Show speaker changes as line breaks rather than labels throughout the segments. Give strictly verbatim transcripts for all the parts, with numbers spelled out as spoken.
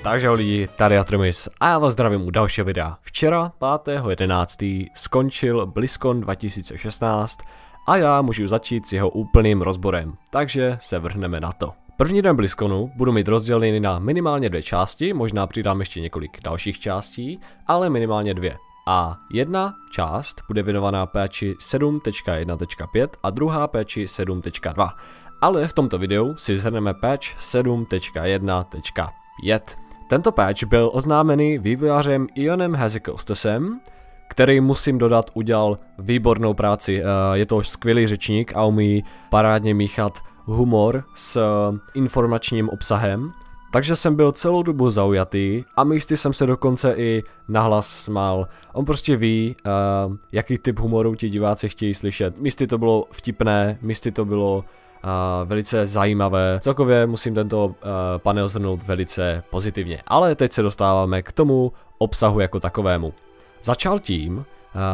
Takže lidi, tady Atromis a já vás zdravím u dalšího videa. Včera, pátého jedenáctého skončil BlizzCon dva tisíce šestnáct a já můžu začít s jeho úplným rozborem, takže se vrhneme na to. První den BlizzConu budu mít rozdělený na minimálně dvě části, možná přidám ještě několik dalších částí, ale minimálně dvě. A jedna část bude věnovaná patchi sedm tečka jedna tečka pět a druhá patchi sedm tečka dva. Ale v tomto videu si zhrneme patch sedm tečka jedna tečka pět. Tento patch byl oznámený vývojářem Ionem Hazekostasem, který musím dodat udělal výbornou práci. Je to skvělý řečník a umí parádně míchat humor s informačním obsahem. Takže jsem byl celou dobu zaujatý a místy jsem se dokonce i nahlas smál. On prostě ví, uh, jaký typ humoru ti diváci chtějí slyšet. Místy to bylo vtipné, místy to bylo uh, velice zajímavé. Celkově musím tento uh, panel zhrnout velice pozitivně. Ale teď se dostáváme k tomu obsahu jako takovému. Začal tím, uh,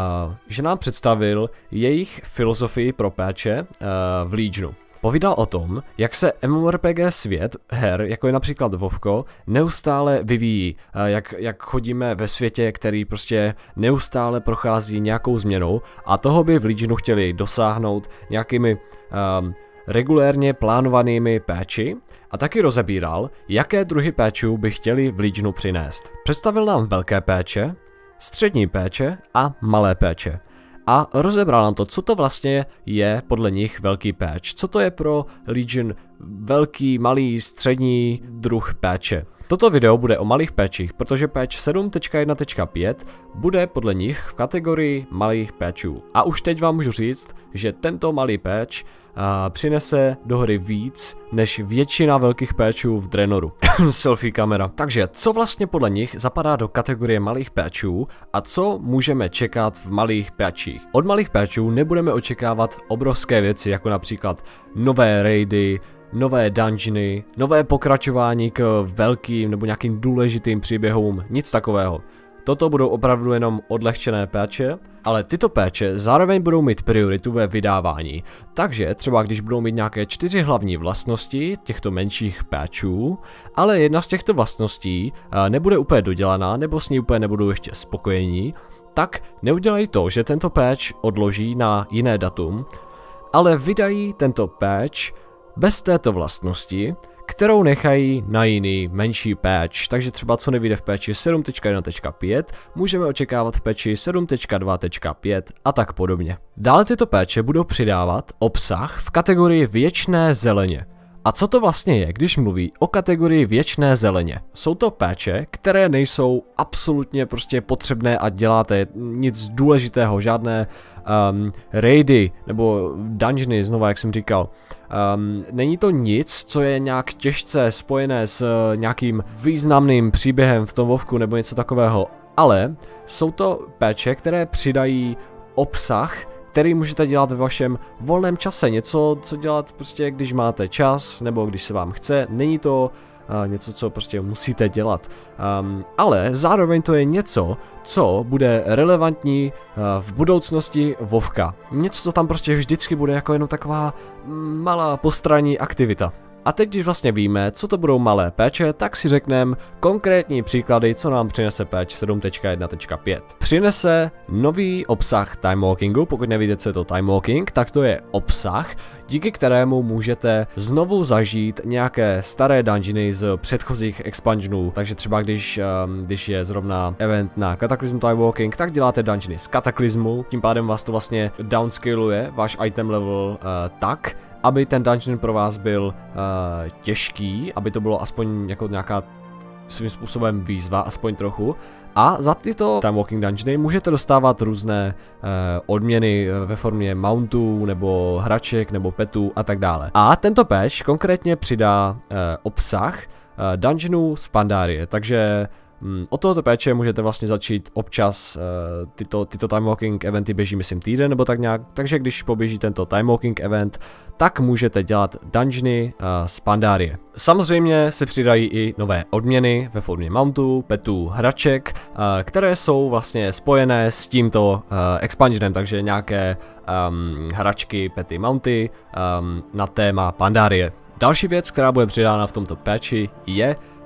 že nám představil jejich filozofii pro patche uh, v Legionu. Povídal o tom, jak se MMORPG svět her, jako je například WoWko, neustále vyvíjí, jak, jak chodíme ve světě, který prostě neustále prochází nějakou změnou a toho by v Legionu chtěli dosáhnout nějakými um, regulérně plánovanými patchy a taky rozebíral, jaké druhy patchů by chtěli v Legionu přinést. Představil nám velké patche, střední patche a malé patche. A rozebral nám to, co to vlastně je podle nich velký patch, co to je pro Legion velký, malý, střední druh patche. Toto video bude o malých patchích, protože patch sedm tečka jedna tečka pět bude podle nich v kategorii malých patchů. A už teď vám můžu říct, že tento malý patch uh, přinese do hry víc než většina velkých patchů v Draenoru. Selfie kamera. Takže co vlastně podle nich zapadá do kategorie malých patchů a co můžeme čekat v malých patchích? Od malých patchů nebudeme očekávat obrovské věci, jako například nové raidy, nové dungeony, nové pokračování k velkým nebo nějakým důležitým příběhům, nic takového. Toto budou opravdu jenom odlehčené patche, ale tyto patche zároveň budou mít prioritu ve vydávání. Takže třeba když budou mít nějaké čtyři hlavní vlastnosti těchto menších patchů, ale jedna z těchto vlastností nebude úplně dodělaná nebo s ní úplně nebudou ještě spokojení, tak neudělají to, že tento patch odloží na jiné datum, ale vydají tento patch bez této vlastnosti, kterou nechají na jiný menší patch, takže třeba co nevyjde v patchi sedm tečka jedna tečka pět, můžeme očekávat v patchi sedm tečka dva tečka pět a tak podobně. Dále tyto patche budou přidávat obsah v kategorii věčné zeleně. A co to vlastně je, když mluví o kategorii věčné zeleně? Jsou to patche, které nejsou absolutně prostě potřebné a děláte nic důležitého, žádné um, raidy nebo dungeony, znova jak jsem říkal. Um, není to nic, co je nějak těžce spojené s uh, nějakým významným příběhem v tom WoWku nebo něco takového, ale jsou to patche, které přidají obsah, který můžete dělat ve vašem volném čase, něco, co dělat prostě, když máte čas, nebo když se vám chce, není to uh, něco, co prostě musíte dělat. Um, ale zároveň to je něco, co bude relevantní uh, v budoucnosti WoWka. Něco, co tam prostě vždycky bude jako jenom taková malá postranní aktivita. A teď, když vlastně víme, co to budou malé patche, tak si řekneme konkrétní příklady, co nám přinese patch sedm tečka jedna tečka pět. Přinese nový obsah time walkingu, pokud nevíte, co je to time walking, tak to je obsah, díky kterému můžete znovu zažít nějaké staré dungeony z předchozích expansionů. Takže třeba když, um, když je zrovna event na Cataclysm time walking, tak děláte dungeony z Cataclysmu, tím pádem vás to vlastně downscaluje váš item level uh, tak, aby ten dungeon pro vás byl uh, těžký, aby to bylo aspoň jako nějaká svým způsobem výzva, aspoň trochu. A za tyto time walking dungeony můžete dostávat různé uh, odměny ve formě mountů, nebo hraček, nebo petů a tak dále. A tento patch konkrétně přidá uh, obsah uh, dungeonů z Pandarie, takže Hmm, od tohoto patche můžete vlastně začít občas, uh, tyto, tyto time walking eventy běží myslím týden nebo tak nějak, takže když poběží tento time walking event, tak můžete dělat dungeony uh, z Pandarie. Samozřejmě se přidají i nové odměny ve formě mountů, petů, hraček, uh, které jsou vlastně spojené s tímto uh, expansionem, takže nějaké um, hračky, pety, mounty um, na téma Pandarie. Další věc, která bude přidána v tomto patchi, je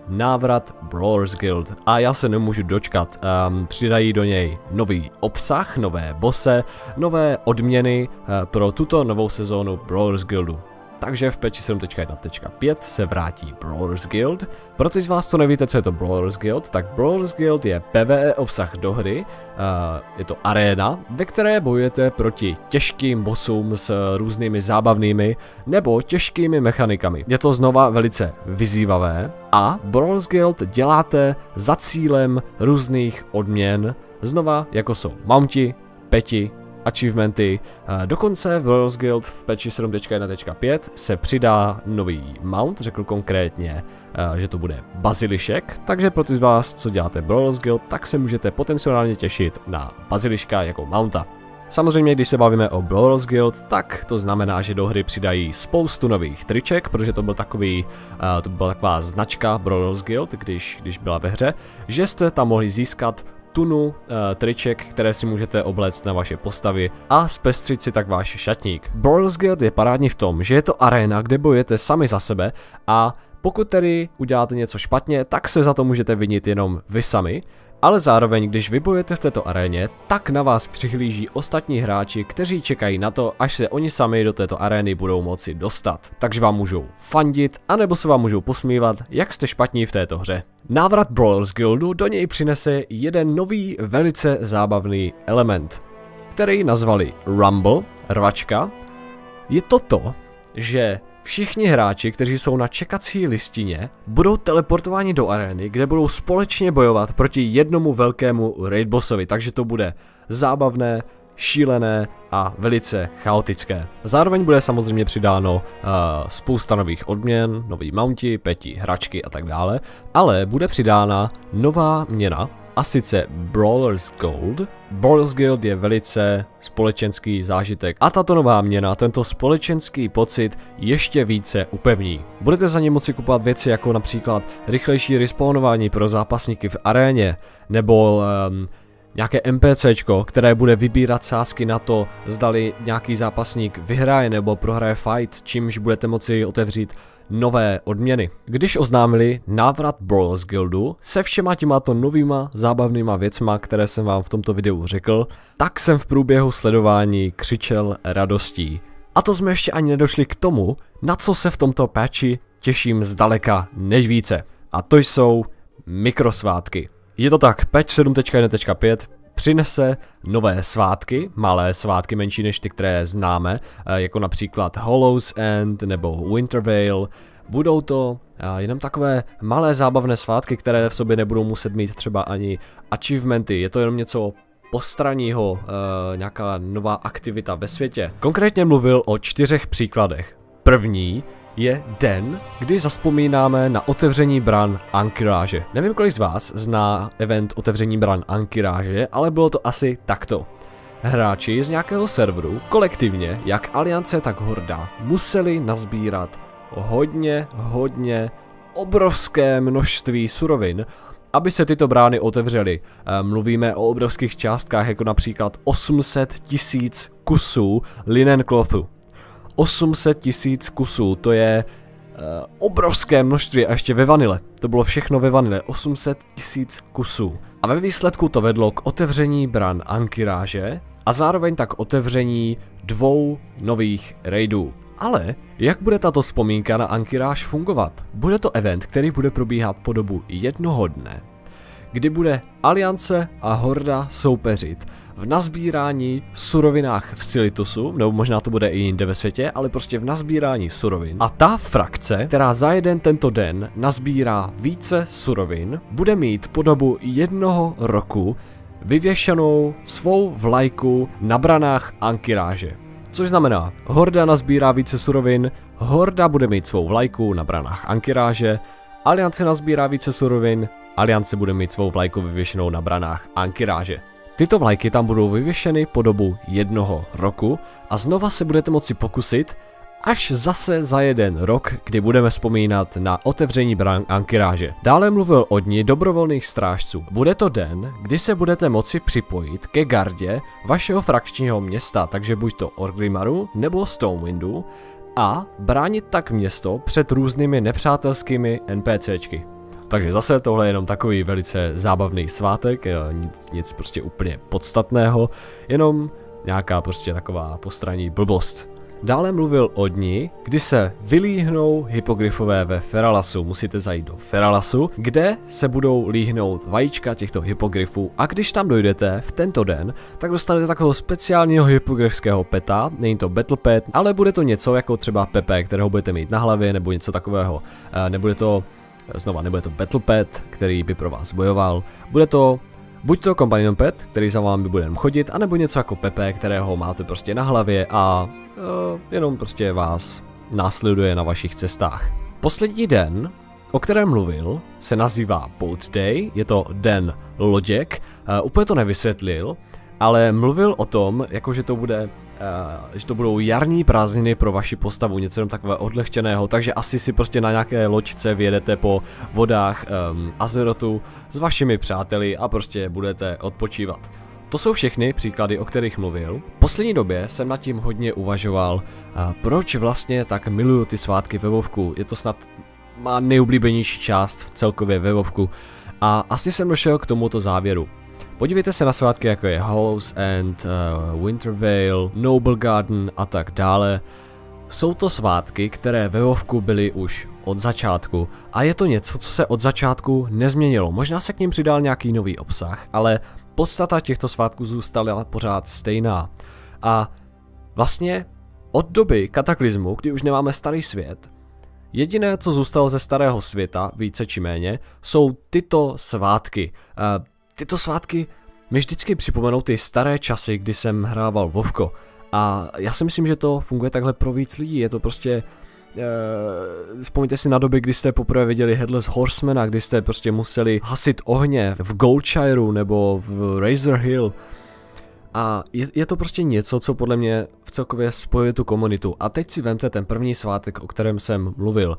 návrat Brawlers Guild a já se nemůžu dočkat. Um, přidají do něj nový obsah, nové bosse, nové odměny uh, pro tuto novou sezónu Brawlers Guildu. Takže v patchi sedm tečka jedna tečka pět se vrátí Brawlers Guild. Pro ty z vás, co nevíte, co je to Brawlers Guild, tak Brawlers Guild je PvE obsah do hry, uh, je to aréna, ve které bojujete proti těžkým bossům s různými zábavnými nebo těžkými mechanikami. Je to znova velice vyzývavé a Brawlers Guild děláte za cílem různých odměn, znova jako jsou mounti, peti, achievementy. Dokonce v Brawlers Guild v patchi sedm tečka jedna tečka pět se přidá nový mount, řekl konkrétně, že to bude bazilišek, takže pro ty z vás, co děláte Brawlers Guild, tak se můžete potenciálně těšit na baziliška jako mounta. Samozřejmě, když se bavíme o Brawlers Guild, tak to znamená, že do hry přidají spoustu nových triček, protože to byl takový, to byla taková značka Brawlers Guild, když, když byla ve hře, že jste tam mohli získat tunu uh, triček, které si můžete obléct na vaše postavy a zpestřit si tak váš šatník. Brawlers Guild je parádní v tom, že je to aréna, kde bojujete sami za sebe a pokud tedy uděláte něco špatně, tak se za to můžete vinit jenom vy sami, ale zároveň, když vy bojujete v této aréně, tak na vás přihlíží ostatní hráči, kteří čekají na to, až se oni sami do této arény budou moci dostat. Takže vám můžou fandit, anebo se vám můžou posmívat, jak jste špatní v této hře. Návrat Brawlers Guildu do něj přinese jeden nový, velice zábavný element, který nazvali Rumble, rvačka. Je to to, že všichni hráči, kteří jsou na čekací listině, budou teleportováni do arény, kde budou společně bojovat proti jednomu velkému raid bossovi, takže to bude zábavné, šílené a velice chaotické. Zároveň bude samozřejmě přidáno uh, spousta nových odměn, nový mounti, peti, hračky a tak dále, ale bude přidána nová měna, a sice Brawlers Gold. Brawlers Guild je velice společenský zážitek a tato nová měna tento společenský pocit ještě více upevní. Budete za ně moci kupovat věci jako například rychlejší respawnování pro zápasníky v aréně nebo um, nějaké NPCčko, které bude vybírat sázky na to, zdali nějaký zápasník vyhraje nebo prohraje fight, čímž budete moci otevřít nové odměny. Když oznámili návrat Brawlers Guildu se všema těmato novýma zábavnýma věcma, které jsem vám v tomto videu řekl, tak jsem v průběhu sledování křičel radostí. A to jsme ještě ani nedošli k tomu, na co se v tomto patchi těším zdaleka nejvíce. A to jsou mikrosvátky. Je to tak, patch sedm tečka jedna tečka pět přinese nové svátky, malé svátky menší než ty, které známe, jako například Hollow's End nebo Wintervale. Budou to jenom takové malé zábavné svátky, které v sobě nebudou muset mít třeba ani achievementy, je to jenom něco postranního, nějaká nová aktivita ve světě. Konkrétně mluvil o čtyřech příkladech. První je den, kdy zazpomínáme na otevření bran Ankyráže. Nevím, kolik z vás zná event otevření bran Ankyráže, ale bylo to asi takto. Hráči z nějakého serveru kolektivně, jak Aliance, tak Horda, museli nazbírat hodně, hodně, obrovské množství surovin, aby se tyto brány otevřely. Mluvíme o obrovských částkách, jako například osm set tisíc kusů linen clothu. osm set tisíc kusů, to je uh, obrovské množství a ještě ve vanile. To bylo všechno ve vanile, osm set tisíc kusů. A ve výsledku to vedlo k otevření bran Ankyráže a zároveň tak otevření dvou nových raidů. Ale jak bude tato vzpomínka na Ankyráž fungovat? Bude to event, který bude probíhat po dobu jednoho dne, kdy bude Aliance a Horda soupeřit v nazbírání surovinách v Silitusu, nebo možná to bude i jinde ve světě, ale prostě v nazbírání surovin. A ta frakce, která za jeden tento den nazbírá více surovin, bude mít po dobu jednoho roku vyvěšenou svou vlajku na branách Ankyráže. Což znamená, Horda nazbírá více surovin, Horda bude mít svou vlajku na branách Ankyráže, Aliance nazbírá více surovin, Aliance bude mít svou vlajku vyvěšenou na branách Ankyráže. Tyto vlajky tam budou vyvěšeny po dobu jednoho roku a znova se budete moci pokusit až zase za jeden rok, kdy budeme vzpomínat na otevření bran Ankyráže. Dále mluvil o dni dobrovolných strážců. Bude to den, kdy se budete moci připojit ke gardě vašeho frakčního města, takže buď to Orgrimmaru nebo Stonewindu, a bránit tak město před různými nepřátelskými NPCčky. Takže zase tohle je jenom takový velice zábavný svátek, nic, nic prostě úplně podstatného, jenom nějaká prostě taková postranní blbost. Dále mluvil o dni, kdy se vylíhnou hypogryfové ve Feralasu. Musíte zajít do Feralasu, kde se budou líhnout vajíčka těchto hypogryfů a když tam dojdete v tento den, tak dostanete takového speciálního hypogryfského peta, není to Battle Pet, ale bude to něco jako třeba Pepe, kterého budete mít na hlavě nebo něco takového. Nebude to, znova, nebude to Battle Pet, který by pro vás bojoval, bude to buď to Companion Pet, který za vámi bude chodit, anebo něco jako Pepe, kterého máte prostě na hlavě a uh, jenom prostě vás následuje na vašich cestách. Poslední den, o kterém mluvil, se nazývá Boat Day, je to den loděk, uh, úplně to nevysvětlil, ale mluvil o tom, jako že to bude, uh, že to budou jarní prázdniny pro vaši postavu, něco takové odlehčeného, takže asi si prostě na nějaké loďce vyjedete po vodách um, Azerotu s vašimi přáteli a prostě budete odpočívat. To jsou všechny příklady, o kterých mluvil. V poslední době jsem nad tím hodně uvažoval, uh, proč vlastně tak miluju ty svátky ve WoWku. Je to snad má nejoblíbenější část v celkově ve WoWku a asi jsem došel k tomuto závěru. Podívejte se na svátky jako je House End, uh, Wintervale, Noble Garden a tak dále. Jsou to svátky, které ve WoWku byly už od začátku a je to něco, co se od začátku nezměnilo. Možná se k ním přidal nějaký nový obsah, ale podstata těchto svátků zůstala pořád stejná. A vlastně od doby kataklizmu, kdy už nemáme starý svět, jediné, co zůstalo ze starého světa, více či méně, jsou tyto svátky. Uh, tyto svátky mi vždycky připomenou ty staré časy, kdy jsem hrával WoWko. A já si myslím, že to funguje takhle pro víc lidí. Je to prostě... Uh, vzpomněte si na doby, kdy jste poprvé viděli Headless Horsemana, kdy jste prostě museli hasit ohně v Goldshireu nebo v Razor Hill. A je, je to prostě něco, co podle mě v celkově spojuje tu komunitu. A teď si vemte ten první svátek, o kterém jsem mluvil.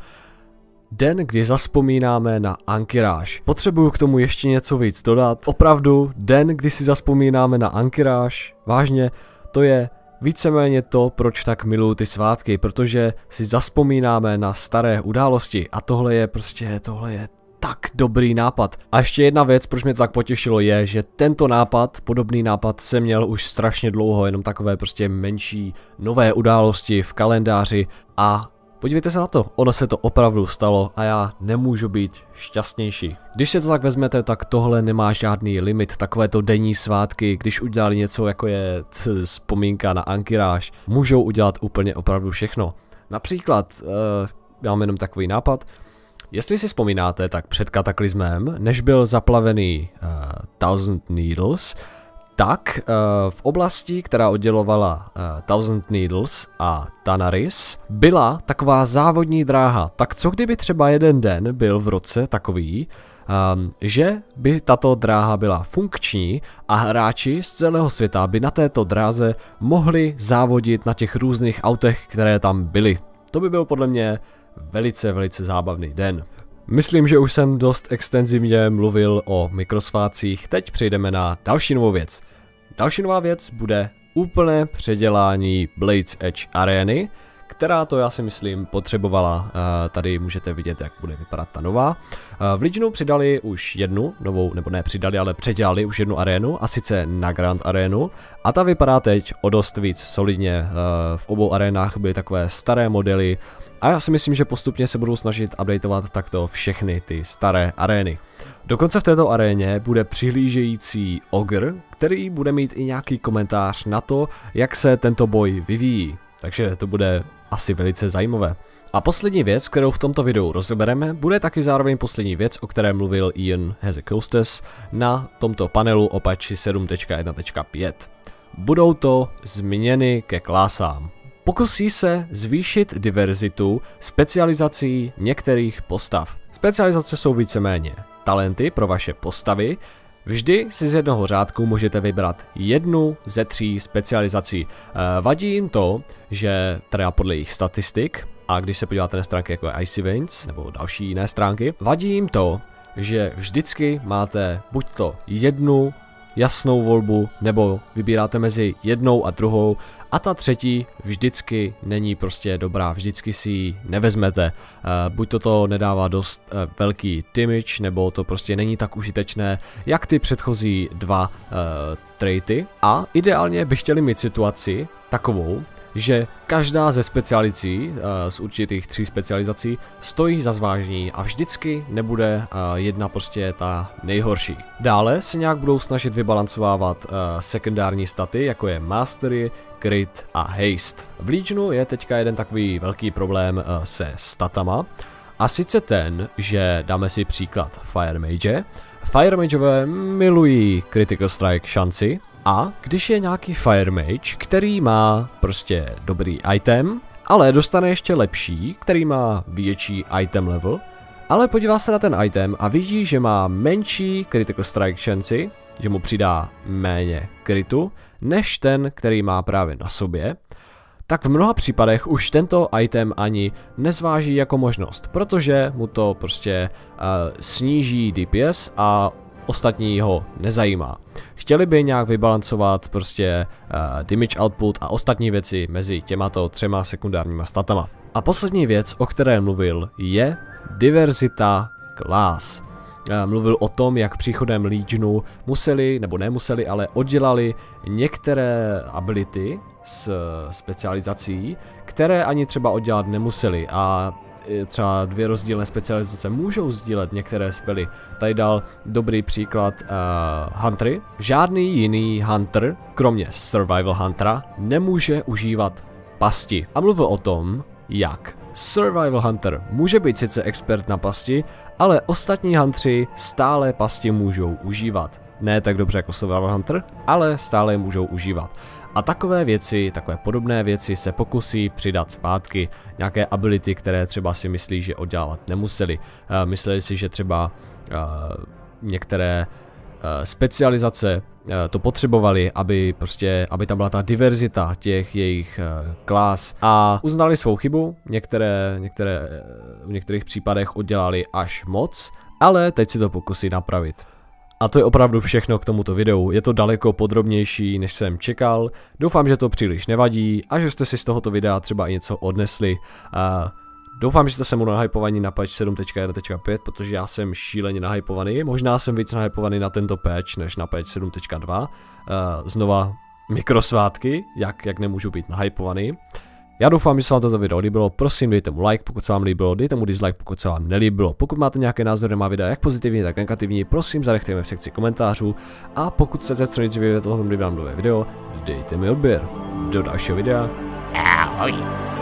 Den, kdy zazpomínáme na Ankyráž. Potřebuju k tomu ještě něco víc dodat. Opravdu, den, kdy si zazpomínáme na Ankyráž, vážně, to je víceméně to, proč tak miluju ty svátky, protože si zazpomínáme na staré události a tohle je prostě, tohle je tak dobrý nápad. A ještě jedna věc, proč mě to tak potěšilo, je, že tento nápad, podobný nápad jsem měl už strašně dlouho, jenom takové prostě menší nové události v kalendáři a podívejte se na to, ono se to opravdu stalo a já nemůžu být šťastnější. Když se to tak vezmete, tak tohle nemá žádný limit, takovéto denní svátky, když udělali něco jako je vzpomínka na Ankyráž, můžou udělat úplně opravdu všechno. Například, uh, já mám jenom takový nápad, jestli si vzpomínáte, tak před kataklizmem, než byl zaplavený uh, Thousand Needles, tak uh, v oblasti, která oddělovala uh, Thousand Needles a Tanaris, byla taková závodní dráha. Tak co kdyby třeba jeden den byl v roce takový, um, že by tato dráha byla funkční a hráči z celého světa by na této dráze mohli závodit na těch různých autech, které tam byly. To by byl podle mě velice, velice zábavný den. Myslím, že už jsem dost extenzivně mluvil o mikrosvátcích, teď přejdeme na další novou věc. Další nová věc bude úplné předělání Blades Edge arény, která to já si myslím potřebovala. Tady můžete vidět, jak bude vypadat ta nová. V Legionu přidali už jednu novou, nebo ne přidali, ale předělali už jednu arénu, a sice na Grand arénu. A ta vypadá teď o dost víc solidně. V obou arénách byly takové staré modely a já si myslím, že postupně se budou snažit updateovat takto všechny ty staré arény. Dokonce v této aréně bude přihlížející Ogre, který bude mít i nějaký komentář na to, jak se tento boj vyvíjí. Takže to bude asi velice zajímavé. A poslední věc, kterou v tomto videu rozebereme, bude taky zároveň poslední věc, o které mluvil Ian Hazzard na tomto panelu o patchi sedm tečka jedna tečka pět. Budou to změny ke klásám. Pokusí se zvýšit diverzitu specializací některých postav. Specializace jsou víceméně talenty pro vaše postavy. Vždy si z jednoho řádku můžete vybrat jednu ze tří specializací. E, vadí jim to, že teda podle jejich statistik, a když se podíváte na stránky jako je Icy Veins nebo další jiné stránky, vadí jim to, že vždycky máte buď to jednu jasnou volbu, nebo vybíráte mezi jednou a druhou a ta třetí vždycky není prostě dobrá, vždycky si ji nevezmete. Uh, buď to to nedává dost uh, velký damage, nebo to prostě není tak užitečné, jak ty předchozí dva uh, traity. A ideálně by chtěli mít situaci takovou, že každá ze specializací, z určitých tří specializací, stojí za zvážení a vždycky nebude jedna prostě ta nejhorší. Dále se nějak budou snažit vybalancovávat sekundární staty, jako je Mastery, Crit a Haste. V Legionu je teďka jeden takový velký problém se statama, a sice ten, že dáme si příklad Fire Mage. Fire Mageové milují Critical Strike šanci, a když je nějaký Fire Mage, který má prostě dobrý item, ale dostane ještě lepší, který má větší item level, ale podívá se na ten item a vidí, že má menší Critical Strike šanci, že mu přidá méně kritu, než ten, který má právě na sobě, tak v mnoha případech už tento item ani nezváží jako možnost, protože mu to prostě uh, sníží D P S a ostatní ho nezajímá. Chtěli by nějak vybalancovat prostě uh, damage output a ostatní věci mezi těmato třema sekundárníma statama. A poslední věc, o které mluvil, je diverzita class. Uh, mluvil o tom, jak příchodem Legionu museli, nebo nemuseli, ale oddělali některé ability s uh, specializací, které ani třeba oddělat nemuseli, a třeba dvě rozdílné specializace můžou sdílet některé spely. Tady dal dobrý příklad uh, Huntery. Žádný jiný Hunter, kromě Survival Huntera, nemůže užívat pasti. A mluvil o tom, jak Survival Hunter může být sice expert na pasti, ale ostatní Huntři stále pasti můžou užívat. Ne tak dobře jako Survival Hunter, ale stále je můžou užívat. A takové věci, takové podobné věci se pokusí přidat zpátky. Nějaké ability, které třeba si myslí, že oddělávat nemuseli. Uh, mysleli si, že třeba uh, některé uh, specializace uh, to potřebovali, aby prostě, aby tam byla ta diverzita těch jejich uh, klas, a uznali svou chybu. Některé, některé, v některých případech oddělali až moc, ale teď si to pokusí napravit. A to je opravdu všechno k tomuto videu, je to daleko podrobnější, než jsem čekal, doufám, že to příliš nevadí a že jste si z tohoto videa třeba i něco odnesli. Uh, doufám, že jste se mnou nahypovaní na patch sedm tečka jedna tečka pět, protože já jsem šíleně nahypovaný, možná jsem víc nahypovaný na tento patch, než na patch sedm tečka dva. Uh, znova mikrosvátky, jak, jak nemůžu být nahypovaný. Já doufám, že se vám toto video líbilo, prosím dejte mu like, pokud se vám líbilo, dejte mu dislike, pokud se vám nelíbilo. Pokud máte nějaké názory na má videa, jak pozitivní, tak negativní, prosím zanechte mi v sekci komentářů, a pokud chcete stranici vědět o tom, kdy vám nové video, dejte mi odběr. Do dalšího videa. Ahoj.